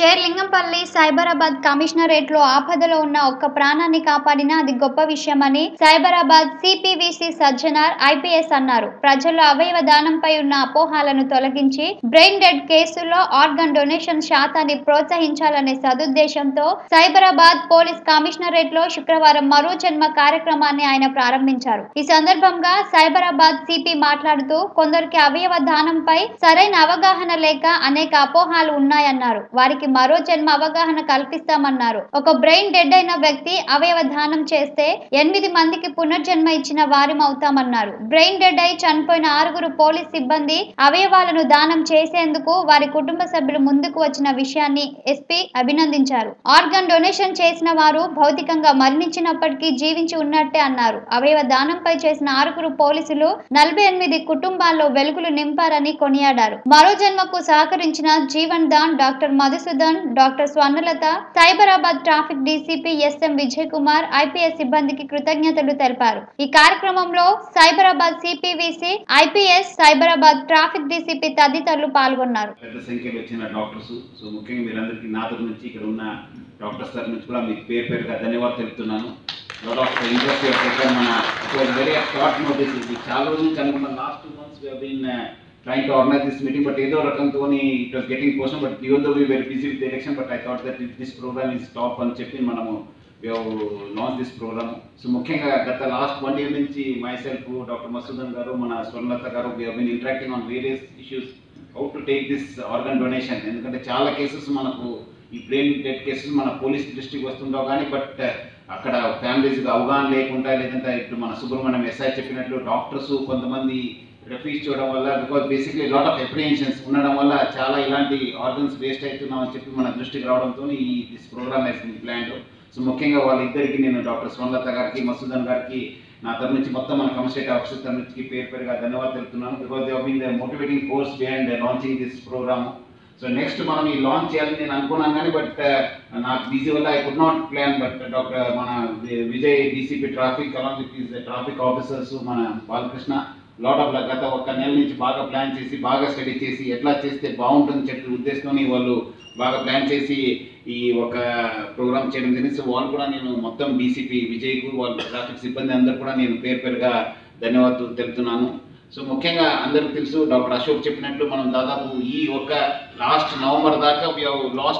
షేర్లింగంపల్లి సైబరాబాద్ కమిషనరేట్లో ఆపదలో ఉన్న ఒక్క ప్రాణాన్ని కాపాడినా అది గొప్ప విషయమని సైబరాబాద్ సిపివిసి సజ్జనార్ ఐపీఎస్ అన్నారు. ప్రజల్లో అవయవ దానంపై ఉన్న అపోహలను తొలగించి బ్రెయిన్ డెడ్ కేసుల్లో ఆర్గన్ డొనేషన్ శాతాన్ని ప్రోత్సహించాలనే సదుద్దేశంతో సైబరాబాద్ పోలీస్ కమిషనరేట్లో శుక్రవారం మరో జన్మ కార్యక్రమాన్ని ఆయన ప్రారంభించారు. ఈ సందర్భంగా సైబరాబాద్ సిపి మాట్లాడుతూ కొందరికి అవయవ దానంపై సరైన అవగాహన లేక అనేక అపోహలు ఉన్నాయన్నారు. వారికి మరో జన్మ అవగాహన కల్పిస్తామన్నారు. ఒక బ్రెయిన్ డెడ్ అయిన వ్యక్తి అవయవ దానం చేస్తే 8 మందికి పునర్జన్మ ఇచ్చిన వారిమవుతామన్నారు. బ్రెయిన్ డెడ్ అయి చనిపోయిన 6 పోలీస్ సిబ్బంది అవయవాలను దానం చేసేందుకు వారి కుటుంబ సభ్యులు ముందుకు వచ్చిన విషయాన్ని ఎస్పీ అభినందించారు. ఆర్గన్ డొనేషన్ చేసిన వారు భౌతికంగా మరణించినప్పటికీ జీవించి ఉన్నట్టే అన్నారు. అవయవ దానంపై చేసిన 6 పోలీసులు 48 కుటుంబాల్లో వెలుగులు నింపారని కొనియాడారు. మరో జన్మకు సహకరించిన Jeevan Daan doctor Madhusudan, doctor Swarnalatha, Cyberabad traffic DCP SM Vijay Kumar, IPS సిబ్బందికి కృతజ్ఞతలు తెలిపారు. ఈ కార్యక్రమంలో సైబరాబాద్ సిపివిసి, ఐపీఎస్, సైబరాబాద్ ట్రాఫిక్ డీసీపీ తదితరులు పాల్గొన్నారు. పెద్ద సంఖ్యలో వచ్చిన డాక్టర్స్, సో ముఖ్యంగా మీరందరికీ నా తరఫు నుంచి ఇక్కడ ఉన్న డాక్టర్స్ తరఫు నుంచి కూడా మీకు పేరుగా ధన్యవాదాలు తెలుపుతున్నాను. లాట్ ఆఫ్ ఇంట్రెస్ట్ మన వెరీ షార్ట్ నోటీస్. ఇది చాలా రోజుల నుంచి అనుకున్నాను. Last 2 months we have been trying to organize this meeting, but ఏదో రకంతోని it was getting postponed, but even though we were busy with the election, but I thought that if this program is top అని చెప్పి మనము we have launched this program. So ముఖ్యంగా గత last 1 year నుంచి myself, doctor Madhusudan garu, మన స్వర్ణలత గారు, we have been interacting on various issues how to take this organ donation. ఎందుకంటే చాలా కేసెస్ మనకు ఈ బ్రెయిన్ డెడ్ కేసెస్ మన పోలీస్ దృష్టికి వస్తుందో కానీ బట్ అక్కడ ఫ్యామిలీస్కి అవగాహన లేకుండా, లేదంటే ఇప్పుడు మన సుబ్రహ్మణ్యం ఎస్ఐ చెప్పినట్లు డాక్టర్స్ కొంతమంది రిఫ్యూజ్ చేయడం వల్ల, because basically lot of apprehensions ఉండడం వల్ల చాలా ఇలాంటి ఆర్గన్స్ వేస్ట్ అవుతున్నామని చెప్పి మన దృష్టికి రావడంతో ఈ this program has been planned. So ముఖ్యంగా వాళ్ళిద్దరికి నేను డాక్టర్ స్వర్ణలత గారికి, మధుసూదన్ గారికి నా తరఫు నుంచి మొత్తం మన కమిషనరేట్ ఆఫీసర్ తరఫు నుంచి పేరుగా ధన్యవాదాలు తెలుపుతున్నాను. Because they have been the motivating force behind launching this program. So next మనం ఈ లాంచ్ చేయాలని నేను అనుకున్నాను కానీ బట్ నాకు బిజీ వల్ల I could not plan. But doctor మన Vijay DCP traffic along with his traffic officers, మన బాలకృష్ణ లాట్ ఆఫ్ గత 1 నెల నుంచి బాగా ప్లాన్ చేసి, బాగా స్టడీ చేసి ఎట్లా చేస్తే బాగుంటుందని చెప్పి ఉద్దేశంతో వాళ్ళు బాగా ప్లాన్ చేసి ఈ ఒక ప్రోగ్రామ్ చేయడం జరిగింది. సో వాళ్ళు కూడా నేను మొత్తం డీసీపీ విజయ్కు, వాళ్ళ ట్రాఫిక్ సిబ్బంది అందరూ కూడా నేను పేరుగా ధన్యవాదాలు తెలుపుతున్నాను. సో ముఖ్యంగా అందరికీ తెలుసు, డాక్టర్ అశోక్ చెప్పినట్లు మనం దాదాపు ఈ ఒక లాస్ట్ నవంబర్ దాకా we have lost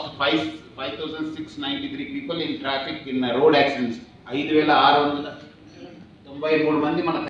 5,693 people in traffic in road accidents. 5,693 మంది మన